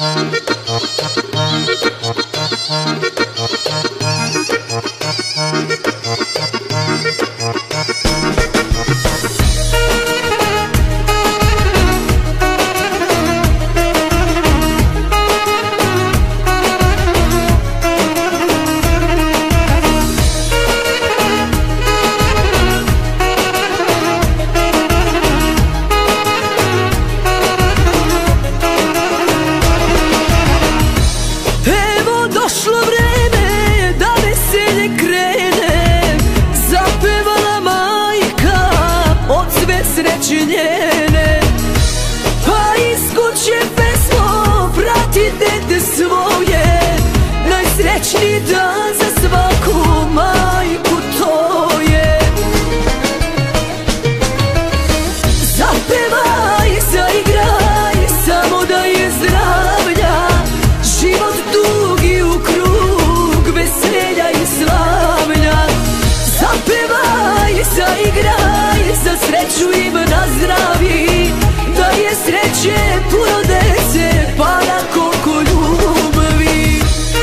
Došlo vreme da veselje krene, zapevala majka od sve sreće njene. Pa iz kuće pesmo prati dete svoje, najsrećniji dan za svaku majku to je. Zapevaj, zaigraj, samo da je zdravlja, život dugi u krug veselja i slavlja. Zapevaj, zaigraj, za sreću im nazdravi, da je sreće puno dece, pa na koliko ljubavi.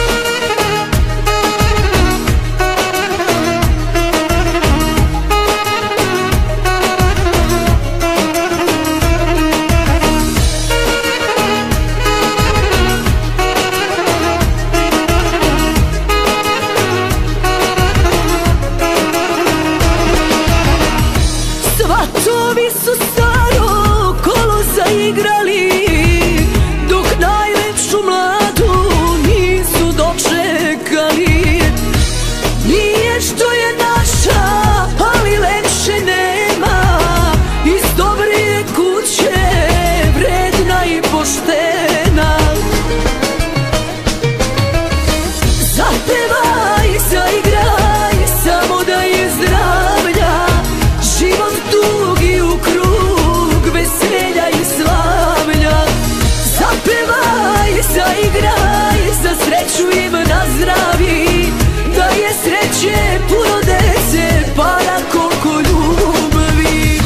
Svatovi su staro kolo zaigrali, dok najlepšu mladu nisu dočekali. Nije što je naša, ali lepše nema, iz dobre kuće, vredna i poštena. Zapevaj, zaigraj, samo da je zdravlja, život dugi u krug veselja i slavlja. Zapevaj, zaigraj, za sreću im nazdravi, da je sreće puno dece, pa na koliko ljubavi.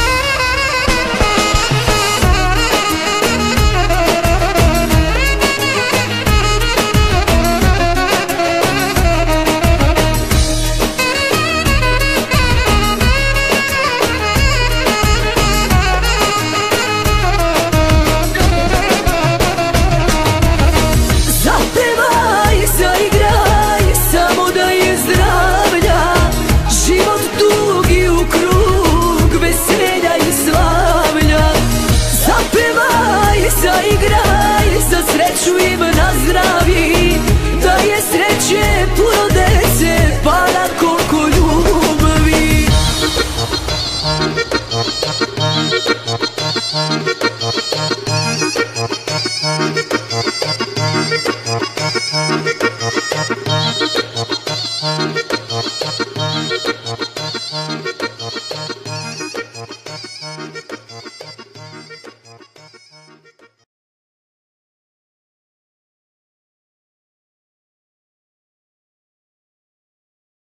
Zaigraj, za sreću im nazdravi, da je sreće puno dece, pa na koliko ljubavi.